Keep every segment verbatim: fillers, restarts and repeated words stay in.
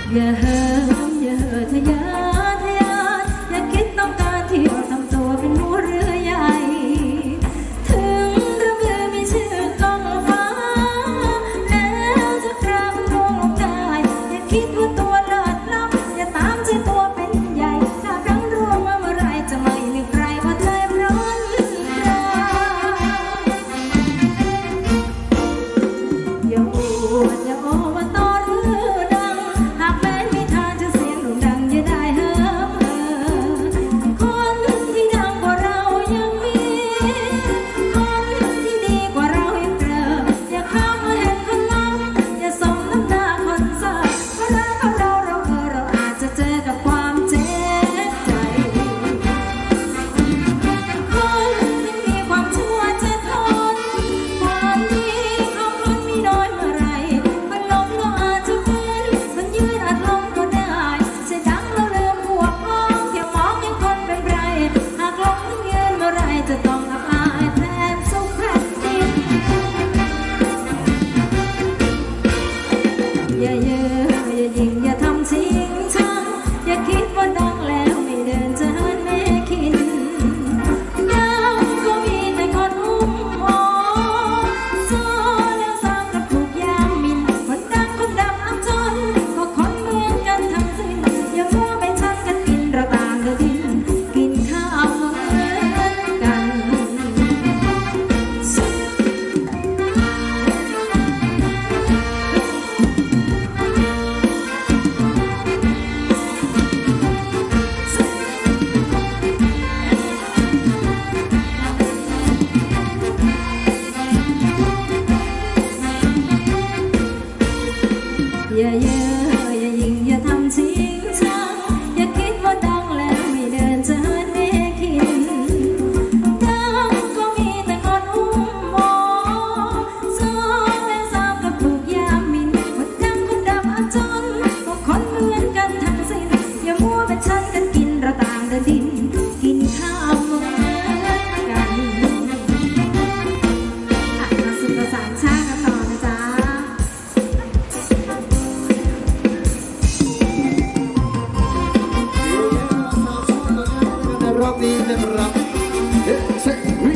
อย่าเหิมอย่าเหิดทะยานทะยานอย่าคิดต้องการเที่ยวทำตัวเป็นหัวเรือใหญ่ถึงเรือมือมีชื่อกองฟ้าแล้วจะกลางดวงลงได้อย่าคิดว่าตัวเลิศล้ำอย่าตามใจตัวเป็นใหญ่ถ้าครั้งร่วงมาเมื่อไรจะไม่มีใครมาแทนร้อนราอย่าอวดอย่าโอ้ว่าต่อเรือดังหากแม้มีทางจะเสียงโด่งดังอย่าได้เหิมเหิมคนที่ดังกว่าเรายังมีคนที่ดีกว่าเรายังเกิดอย่าเข้ามาเห็นคนล้ำอย่าสมน้ำหน้าคนเสิร์ฟเพราะรักของเราเราเออเราอาจจะเจอกับความเจ็บใจคนที่มีความชั่วจะทนความดีของคนมีน้อยเมื่อไรมันล้มเราอาจจะฟื้นมันยืนอาจล้มก็ได้ใช่ดังเราลืมหัวพ้องแค่มองให้คนเป็นไรหากล้มมันยืนเมื่อไรจะต้องอับอายแทนสุขแผ่นดินอย่าเย่ออย่ายิงอย่าทำชิงชังอย่าคิดว่าดังแล้วไม่เดินจะเหินไม่คิดดังก็มีแต่คนอุ้มหอโซ่แล้วสร้างกับถูกยามหมิ่นคนดังคนดำอับจนก็คนเหมือนกันทั้งสิ้นอย่ามัวไปชักกันกินเราต่างกันดินกินข้าวเหมือนกันอย่าเย่ออย่ายิงอย่าทำชิงชังอย่าคิดว่าดังแล้วไม่เดินจะเหินไม่คิดดังก็มีแต่คนอุ้มหมอโซ่และสาวกับถูกยามหมิ่นคนดังคนดำอับจนก็คนเหมือนกันทั้งสิ้นอย่ามัวเป็นฉันกันกินเราต่างเดินดินกินข้าวเหมือนกันอ่ะมาสู่ประสานชาติกันต่อนะจ๊ะรอบนี้นะครับเอ๊ะเช็ควิ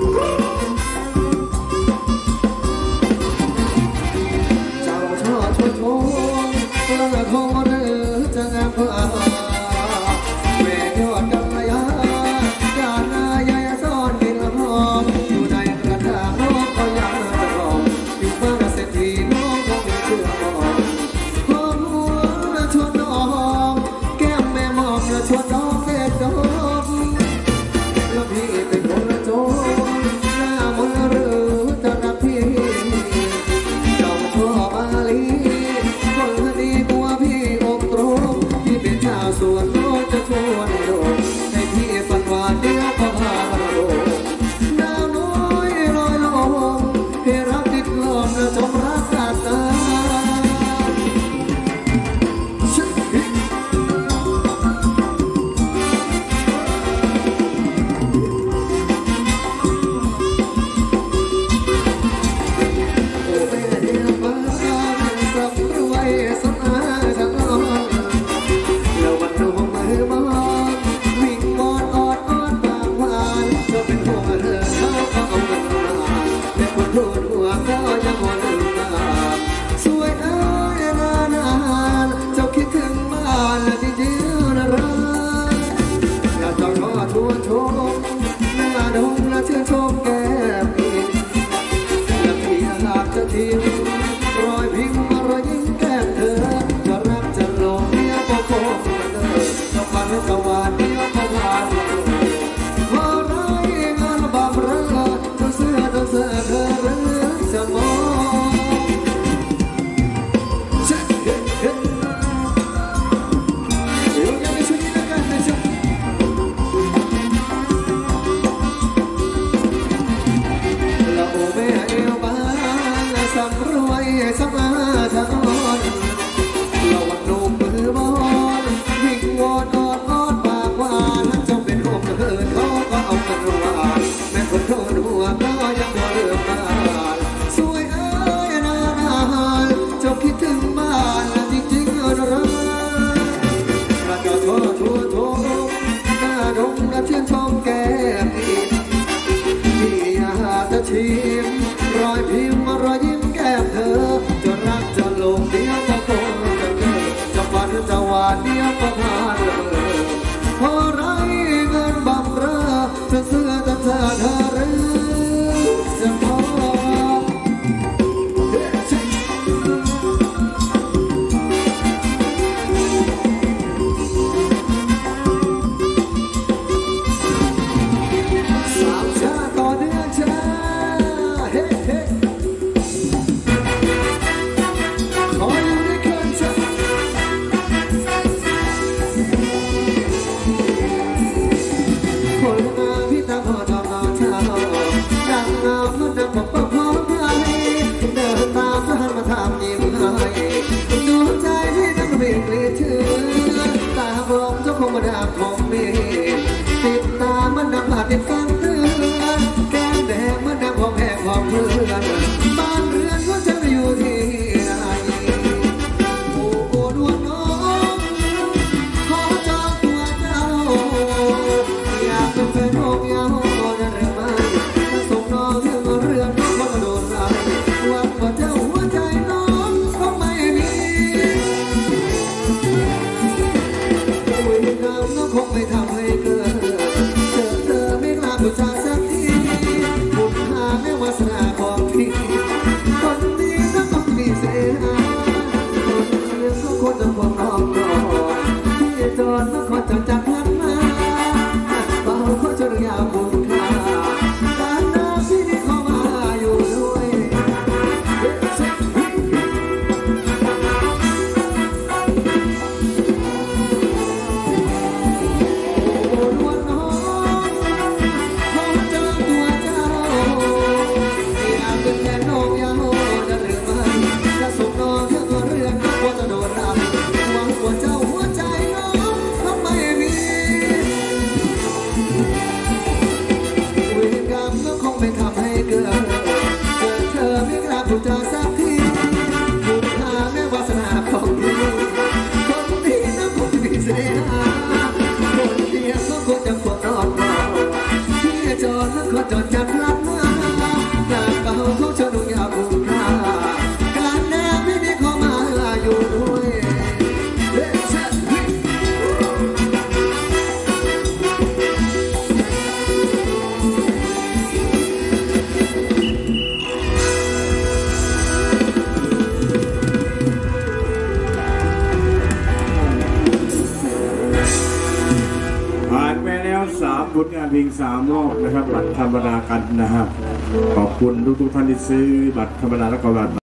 เจ้าชอชดโชงกระทงหรือจะงามเพื่อแม่ยอดกัลยาจานนายายซ่อนดินละพองอยู่ในกระถางน้องก็ยังจะรองอยู่บ้านเศรษฐีน้องคงมีเชื่อมองหอมหัวชวนน้องแก้มแม่มอมชวนน้องเด็ดดอกแล้วพี่เป็นคนละโจรหน้ามนหรือจะรักพี่เจ้าชอบมาลีคนดีกว่าพี่อกตรงพี่เป็นชาดาของเมฆติดตามันดังผ่านติดฟังเตือนแก้มแดงมันดังของแห่งของเพื่อนบ้านเรือนว่าจะอยู่ที่ไหนโอ้โอ้ดวงน้องขอจองตัวเจ้าอยากเป็นแฟนน้องยาวจะหรือไม่ถ้าส่งน้องถึงเรือนน้องก็โดนไล่หวังว่าเจ้าหัวใจน้องก็ไม่มีคุยกันน้องคงไม่ทำให้เกิดเจอเธอไม่กล้าพูดจาสักทีบุญหาแม้วาสนาของพี่คนดีก็ต้องมีเสียหายคนเดียวก็คนต้องความน้องรอที่จอดก็คนจะจับพลัดมาเบาเขาจะยาวบุญค่าการน้าพี่นี่เข้ามาอยู่ด้วยโอ้ดวงน้องขอเจอตัวเจ้าอยากเป็นแฟนน้องยาวจะหรือไม่จะส่งน้องเที่ยวเรือนก็จะโดนด่าหวังว่าเจ้าหัวใจน้องก็ไม่มีคุยกันก็คงไม่ทำให้เกิดเจอเธอไม่กล้าพูดจาสักทีบุญหาแม้วาสนาของพี่คนดีน้ำคงมีเสียหายคนเดียวก็คงจะควรนอนรอที่จอดแล้วก็จอดจัดรับมาอยากเบาเขาจะดูอยากบุญค่าการแน่ไม่ได้เข้ามาอยู่ด้วยเฮ้ยเช่นผ่านไปแล้วสามผลงานเพลงสามรอบนะครับบัตรธรรมดากันนะครับขอบคุณทุกๆท่านที่ซื้อบัตรธรรมดาและก็บัตร